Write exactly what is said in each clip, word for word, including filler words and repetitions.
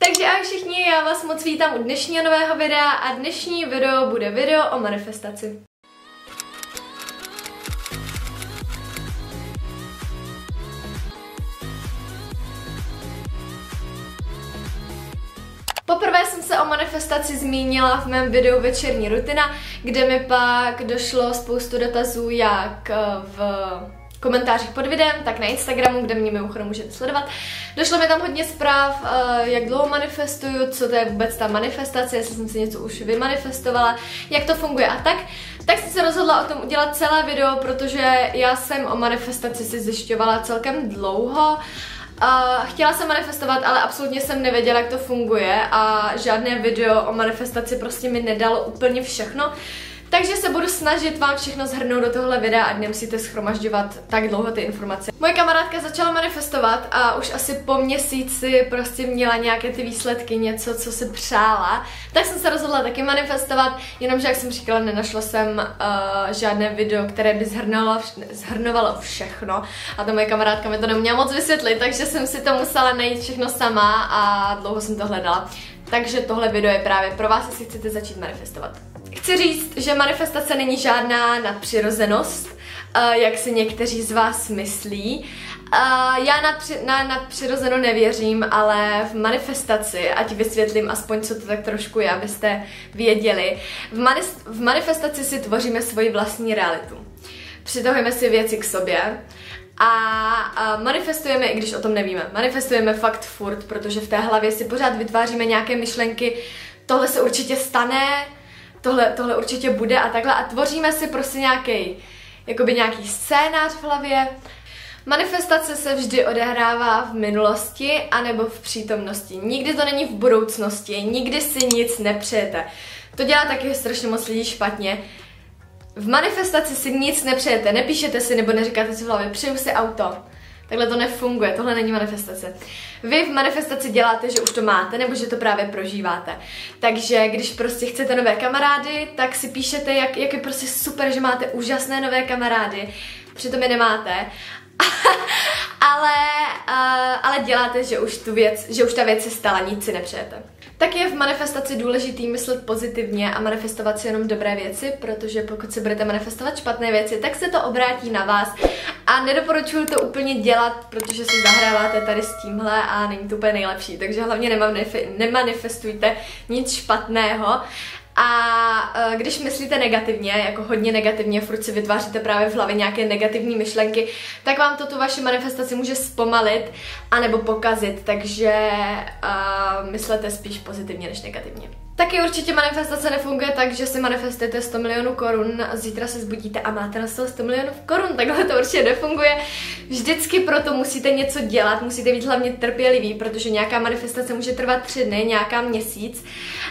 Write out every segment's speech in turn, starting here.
Takže ahoj všichni, já vás moc vítám u dnešního nového videa a dnešní video bude video o manifestaci. Poprvé jsem se o manifestaci zmínila v mém videu Večerní rutina, kde mi pak došlo spoustu dotazů jak v komentářích pod videem, tak na Instagramu, kde mě mimochodem můžete sledovat. Došlo mi tam hodně zpráv, jak dlouho manifestuju, co to je vůbec ta manifestace, jestli jsem si něco už vymanifestovala, jak to funguje a tak. Tak jsem se rozhodla o tom udělat celé video, protože já jsem o manifestaci si zjišťovala celkem dlouho. Uh, chtěla jsem manifestovat, ale absolutně jsem nevěděla, jak to funguje a žádné video o manifestaci prostě mi nedalo úplně všechno. Takže se budu snažit vám všechno shrnout do tohle videa a nemusíte shromažďovat tak dlouho ty informace. Moje kamarádka začala manifestovat a už asi po měsíci prostě měla nějaké ty výsledky, něco, co si přála. Tak jsem se rozhodla taky manifestovat, jenomže jak jsem říkala, nenašla jsem uh, žádné video, které by zhrnovalo, zhrnovalo všechno. A ta moje kamarádka mi to neměla moc vysvětlit, takže jsem si to musela najít všechno sama a dlouho jsem to hledala. Takže tohle video je právě pro vás, jestli chcete začít manifestovat. Chci říct, že manifestace není žádná nadpřirozenost, jak si někteří z vás myslí. Já na nadpřirozeno nevěřím, ale v manifestaci, ať vysvětlím aspoň, co to tak trošku je, abyste věděli, v, mani v manifestaci si tvoříme svoji vlastní realitu. Přitahujeme si věci k sobě a manifestujeme, i když o tom nevíme. Manifestujeme fakt furt, protože v té hlavě si pořád vytváříme nějaké myšlenky, tohle se určitě stane, Tohle, tohle určitě bude a takhle a tvoříme si prostě nějaký, jakoby nějaký scénář v hlavě. Manifestace se vždy odehrává v minulosti anebo v přítomnosti. Nikdy to není v budoucnosti, nikdy si nic nepřejete. To dělá taky strašně moc lidí špatně. V manifestaci si nic nepřejete, nepíšete si nebo neříkáte si v hlavě, přeju si auto. Takhle to nefunguje, tohle není manifestace. Vy v manifestaci děláte, že už to máte, nebo že to právě prožíváte. Takže když prostě chcete nové kamarády, tak si píšete, jak, jak je prostě super, že máte úžasné nové kamarády. Přitom je nemáte. ale, uh, ale děláte, že už, tu věc, že už ta věc se stala, nic si nepřejete. Tak je v manifestaci důležitý myslet pozitivně a manifestovat si jenom dobré věci, protože pokud si budete manifestovat špatné věci, tak se to obrátí na vás a nedoporučuju to úplně dělat, protože si zahráváte tady s tímhle a není to úplně nejlepší, takže hlavně nemanifestujte nic špatného. A když myslíte negativně, jako hodně negativně, furt si vytváříte právě v hlavě nějaké negativní myšlenky, tak vám to tu vaši manifestaci může zpomalit anebo pokazit, takže uh, myslete spíš pozitivně než negativně. Taky určitě manifestace nefunguje tak, že si manifestujete sto milionů korun, zítra se zbudíte a máte na sto milionů korun, takhle to určitě nefunguje. Vždycky proto musíte něco dělat, musíte být hlavně trpěliví, protože nějaká manifestace může trvat tři dny, nějaká měsíc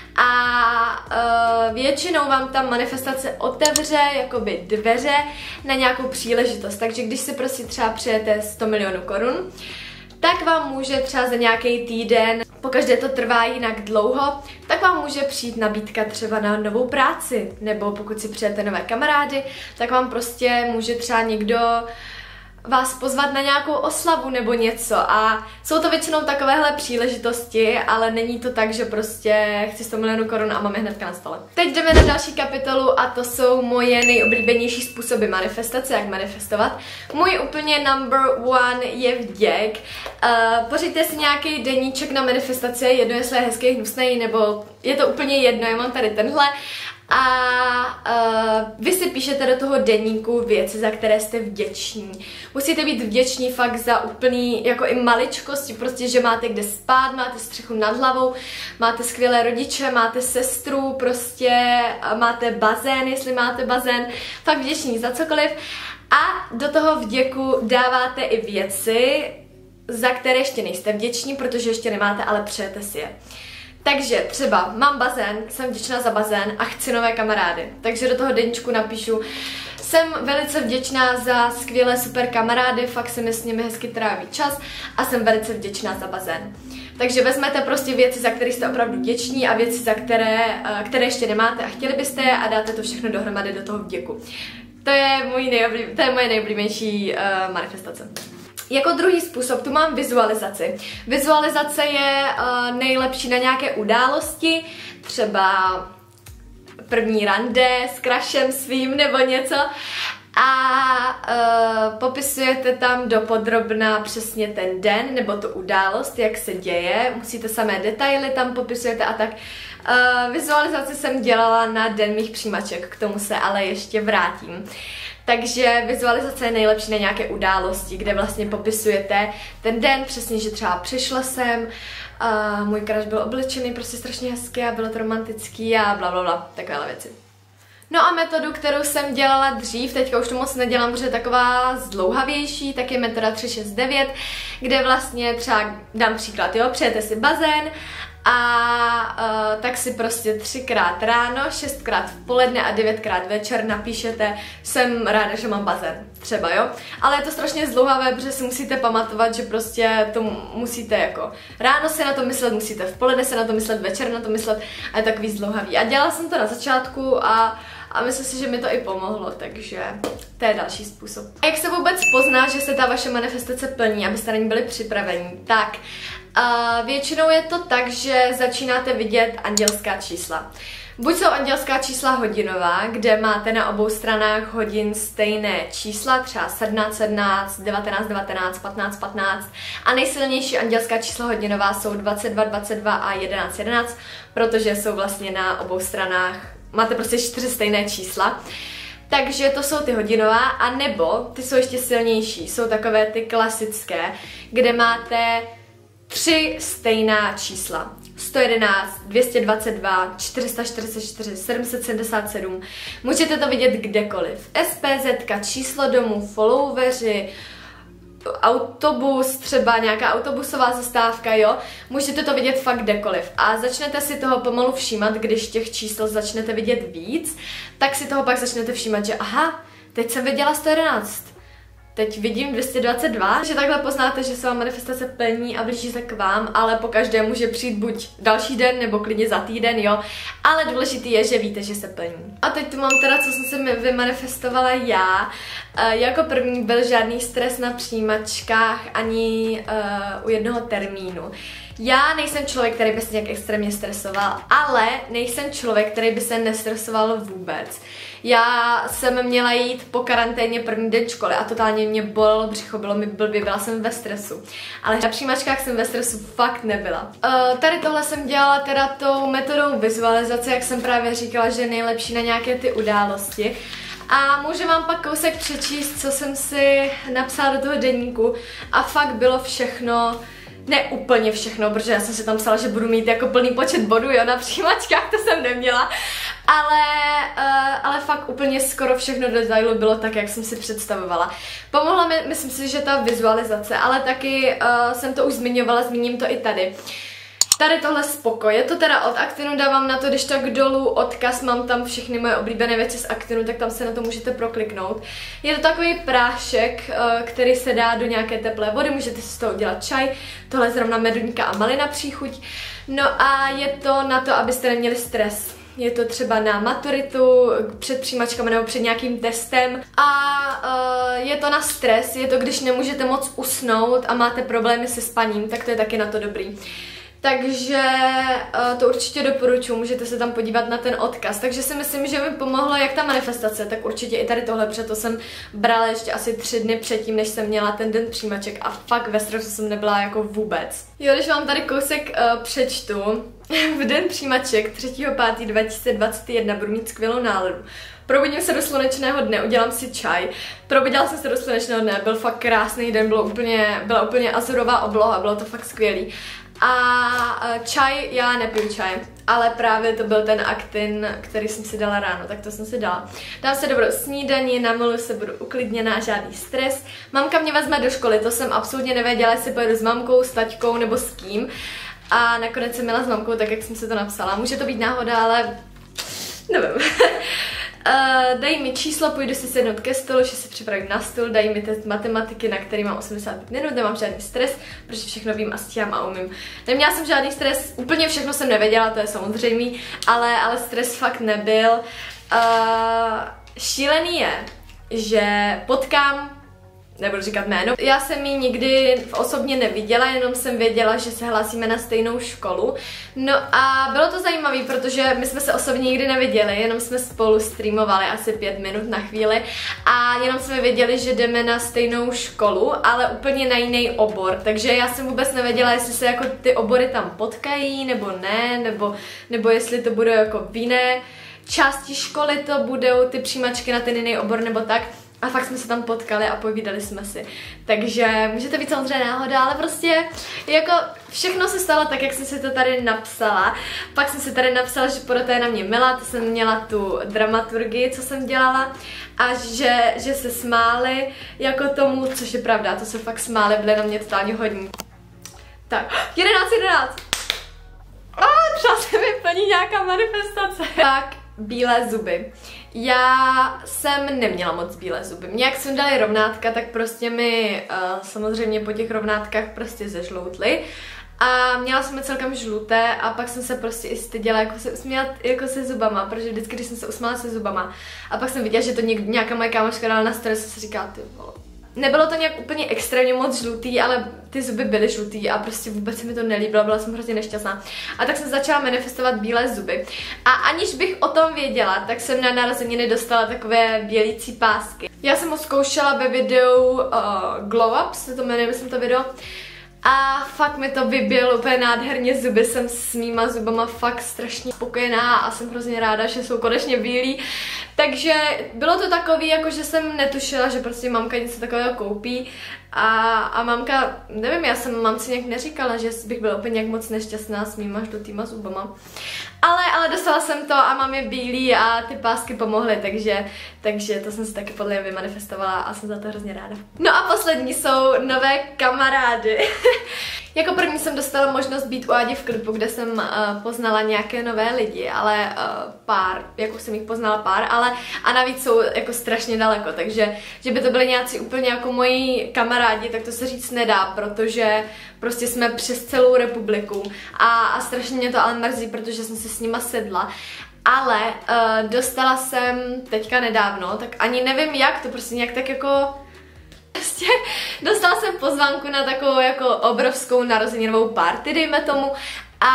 a uh, většinou vám ta manifestace otevře jakoby dveře na nějakou příležitost, takže když si prostě třeba přejete sto milionů korun, tak vám může třeba za nějaký týden, pokaždé to trvá jinak dlouho, tak vám může přijít nabídka třeba na novou práci, nebo pokud si přejete nové kamarády, tak vám prostě může třeba někdo vás pozvat na nějakou oslavu nebo něco a jsou to většinou takovéhle příležitosti, ale není to tak, že prostě chci sto milionů korun a máme hnedka na stole. Teď jdeme na další kapitolu a to jsou moje nejoblíbenější způsoby manifestace, jak manifestovat. Můj úplně number one je vděk. Uh, pořiďte si nějaký deníček na manifestaci, jedno jestli je hezký, hnusný, nebo je to úplně jedno, já mám tady tenhle. A uh, vy si píšete do toho deníku věci, za které jste vděční. Musíte být vděční fakt za úplný, jako i maličkosti, prostě, že máte kde spát, máte střechu nad hlavou, máte skvělé rodiče, máte sestru, prostě máte bazén, jestli máte bazén, fakt vděční za cokoliv. A do toho vděku dáváte i věci, za které ještě nejste vděční, protože ještě nemáte, ale přejete si je. Takže třeba mám bazén, jsem vděčná za bazén a chci nové kamarády. Takže do toho deníčku napíšu, jsem velice vděčná za skvělé super kamarády, fakt se mi s nimi hezky tráví čas a jsem velice vděčná za bazén. Takže vezmete prostě věci, za které jste opravdu vděční a věci, za které, které ještě nemáte a chtěli byste je a dáte to všechno dohromady do toho vděku. To je, můj nejoblíb, to je moje nejoblíbenější uh, manifestace. Jako druhý způsob tu mám vizualizaci. Vizualizace je uh, nejlepší na nějaké události, třeba první rande s crushem svým nebo něco. A uh, popisujete tam dopodrobna přesně ten den nebo tu událost, jak se děje, musíte samé detaily tam popisujete a tak. Uh, vizualizaci jsem dělala na den mých přijímaček, k tomu se ale ještě vrátím. Takže vizualizace je nejlepší na nějaké události, kde vlastně popisujete ten den, přesně, že třeba přišla jsem, uh, můj crush byl oblečený prostě strašně hezky a bylo to romantický a bla bla bla, takovéhle věci. No a metodu, kterou jsem dělala dřív, teďka už to moc nedělám, protože je taková zdlouhavější, tak je metoda tři šest devět, kde vlastně třeba dám příklad, jo, přijete si bazén a uh, tak si prostě třikrát ráno, šestkrát v poledne a devětkrát večer napíšete, jsem ráda, že mám bazén, třeba, jo. Ale je to strašně zdlouhavé, protože si musíte pamatovat, že prostě to musíte jako ráno se na to myslet, musíte v poledne se na to myslet, večer na to myslet a je takový zdlouhavý. A dělala jsem to na začátku a A myslím si, že mi to i pomohlo, takže to je další způsob. A jak se vůbec pozná, že se ta vaše manifestace plní, abyste na ní byli připraveni? Tak, uh, většinou je to tak, že začínáte vidět andělská čísla. Buď jsou andělská čísla hodinová, kde máte na obou stranách hodin stejné čísla, třeba sedmnáct sedmnáct, devatenáct devatenáct, patnáct patnáct a nejsilnější andělská čísla hodinová jsou dvacet dva dvacet dva a jedenáct jedenáct, protože jsou vlastně na obou stranách, máte prostě čtyři stejné čísla. Takže to jsou ty hodinová, a nebo ty jsou ještě silnější, jsou takové ty klasické, kde máte tři stejná čísla. sto jedenáct, dvě stě dvacet dva, čtyři sta čtyřicet čtyři, sedm set sedmdesát sedm. Můžete to vidět kdekoliv. S P Z, číslo domu, followeri, autobus, třeba nějaká autobusová zastávka, jo. Můžete to vidět fakt kdekoliv. A začnete si toho pomalu všímat, když těch čísel začnete vidět víc, tak si toho pak začnete všímat, že aha, teď jsem viděla sto jedenáct. Teď vidím dvě stě dvacet dva, že takhle poznáte, že se vám manifestace plní a blíží se k vám, ale po každé může přijít buď další den, nebo klidně za týden, jo. Ale důležitý je, že víte, že se plní. A teď tu mám teda, co jsem si vymanifestovala já. E, jako první byl žádný stres na přijímačkách ani e, u jednoho termínu. Já nejsem člověk, který by se nějak extrémně stresoval, ale nejsem člověk, který by se nestresoval vůbec. Já jsem měla jít po karanténě první den školy a totálně mě bolelo břicho, bylo mi blbě, byla jsem ve stresu. Ale na přijímačkách jsem ve stresu fakt nebyla. Uh, tady tohle jsem dělala teda tou metodou vizualizace, jak jsem právě říkala, že je nejlepší na nějaké ty události. A můžu vám pak kousek přečíst, co jsem si napsala do toho deníku, a fakt bylo všechno. Ne úplně všechno, protože já jsem si tam psala, že budu mít jako plný počet bodů, jo, na přijímačkách, to jsem neměla, ale, uh, ale fakt úplně skoro všechno do detailu bylo tak, jak jsem si představovala. Pomohla mi, myslím si, že ta vizualizace, ale taky uh, jsem to už zmiňovala, zmíním to i tady. Tady tohle spoko, je to teda od Actinu, dávám na to, když tak dolů odkaz, mám tam všechny moje oblíbené věci z Actinu, tak tam se na to můžete prokliknout. Je to takový prášek, který se dá do nějaké teplé vody, můžete si z toho udělat čaj, tohle je zrovna meduňka a malina příchuť. No a je to na to, abyste neměli stres. Je to třeba na maturitu, před přijímačkami nebo před nějakým testem. A uh, je to na stres, je to, když nemůžete moc usnout a máte problémy se spaním, tak to je taky na to dobrý. Takže uh, to určitě doporučuji, můžete se tam podívat na ten odkaz. Takže si myslím, že mi pomohlo jak ta manifestace, tak určitě i tady tohle, protože to jsem brala ještě asi tři dny předtím, než jsem měla ten den přijímaček a fakt ve stresu jsem nebyla jako vůbec. Jo, když vám tady kousek uh, přečtu, v den přijímaček třetího pátého dva tisíce dvacet jedna budu mít skvělou náladu. Probudím se do slunečného dne, udělám si čaj. Probudila jsem se do slunečného dne, byl fakt krásný den, bylo úplně, byla úplně azurová obloha, bylo to fakt skvělý. A čaj, já nepiju čaj, ale právě to byl ten Actin, který jsem si dala ráno, tak to jsem si dala. Dám se dobrou snídani, namiluji se, budu uklidněná, žádný stres. Mamka mě vezme do školy, to jsem absolutně nevěděla, jestli pojedu s mamkou, s taťkou nebo s kým. A nakonec jsem měla s mamkou, tak jak jsem si to napsala. Může to být náhoda, ale nevím. Uh, dají mi číslo, půjdu si sednout ke stolu, že si připravím na stůl, dají mi test matematiky, na který mám osmdesát pět minut, nemám žádný stres, protože všechno vím a stíhám a umím. Neměla jsem žádný stres, úplně všechno jsem nevěděla, to je samozřejmý, ale, ale stres fakt nebyl. Uh, šílený je, že potkám nebudu říkat jméno. Já jsem ji nikdy osobně neviděla, jenom jsem věděla, že se hlásíme na stejnou školu. No a bylo to zajímavé, protože my jsme se osobně nikdy neviděli, jenom jsme spolu streamovali asi pět minut na chvíli a jenom jsme věděli, že jdeme na stejnou školu, ale úplně na jiný obor, takže já jsem vůbec nevěděla, jestli se jako ty obory tam potkají, nebo ne, nebo, nebo jestli to bude jako v jiné části školy to budou ty přijímačky na ten jiný obor nebo tak. A fakt jsme se tam potkali a povídali jsme si. Takže může to být samozřejmě náhoda, ale prostě jako všechno se stalo tak, jak jsem si to tady napsala. Pak jsem si tady napsala, že porota je na mě milá, to jsem měla tu dramaturgii, co jsem dělala. A že, že se smáli jako tomu, což je pravda, to se fakt smáli, byli na mě totálně hodní. Tak, jedenáct jedenáct. A třeba se mi plní nějaká manifestace. Tak, bílé zuby. Já jsem neměla moc bílé zuby. Mě jak jsem dali rovnátka, tak prostě mi uh, samozřejmě po těch rovnátkách prostě zežloutly. A měla jsem je celkem žluté a pak jsem se prostě i styděla jako se usmívat jako se zubama, protože vždycky, když jsem se usmála se zubama a pak jsem viděla, že to něk, nějaká moje kámoška dala na story, jsem si říkala, ty vole. Nebylo to nějak úplně extrémně moc žlutý, ale ty zuby byly žlutý a prostě vůbec se mi to nelíbilo, byla jsem hrozně nešťastná. A tak jsem začala manifestovat bílé zuby. A aniž bych o tom věděla, tak jsem na narozeniny dostala takové bělící pásky. Já jsem ho zkoušela ve videu uh, Glow Up, se to jmenuje, myslím to video. A fakt mi to vybělo úplně nádherně zuby, jsem s mýma zubama fakt strašně spokojená a jsem hrozně ráda, že jsou konečně bílí. Takže bylo to takový, jako že jsem netušila, že prostě mamka něco takového koupí a, a mamka, nevím, já jsem mamce nějak neříkala, že bych byla úplně nějak moc nešťastná s mýma žlutýma zubama. Ale, ale dostala jsem to a mám je bílý a ty pásky pomohly, takže, takže to jsem si taky podle mě vymanifestovala a jsem za to hrozně ráda. No a poslední jsou nové kamarády. Jako první jsem dostala možnost být u Adi v klipu, kde jsem uh, poznala nějaké nové lidi, ale uh, pár, jako jsem jich poznala pár, ale a navíc jsou jako strašně daleko, takže že by to byly nějací úplně jako moji kamarádi, tak to se říct nedá, protože prostě jsme přes celou republiku a, a strašně mě to ale mrzí, protože jsem se s nima sedla. Ale uh, dostala jsem teďka nedávno, tak ani nevím jak, to prostě nějak tak jako... Prostě dostala jsem pozvánku na takovou jako obrovskou narozeninovou party, dejme tomu, a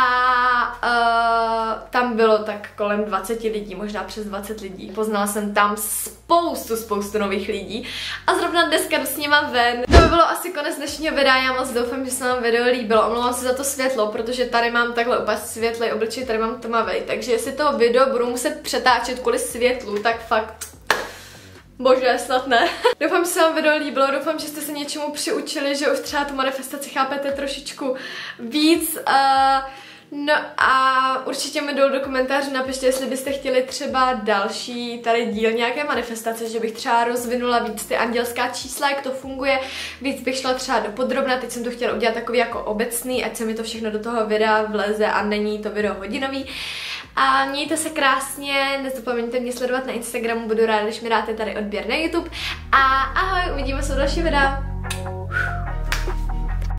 uh, tam bylo tak kolem dvacet lidí, možná přes dvacet lidí. Poznala jsem tam spoustu, spoustu nových lidí a zrovna dneska jdu s nima ven. To by bylo asi konec dnešního videa, já moc doufám, že se vám video líbilo. Omlouvám se za to světlo, protože tady mám takhle úplně světlej obličej, tady mám tmavej, takže jestli to video budu muset přetáčet kvůli světlu, tak fakt... Bože, snad ne. Doufám, že se vám video líbilo, doufám, že jste se něčemu přiučili, že už třeba tu manifestaci chápete trošičku víc. Uh, no a určitě mi dolů do komentářů napište, jestli byste chtěli třeba další tady díl nějaké manifestace, že bych třeba rozvinula víc ty andělská čísla, jak to funguje, víc bych šla třeba do podrobna, teď jsem to chtěla udělat takový jako obecný, ať se mi to všechno do toho videa vleze a není to video hodinový. A mějte se krásně, nezapomeňte mě sledovat na Instagramu, budu ráda, když mi dáte tady odběr na YouTube. A ahoj, uvidíme se u dalšího videa.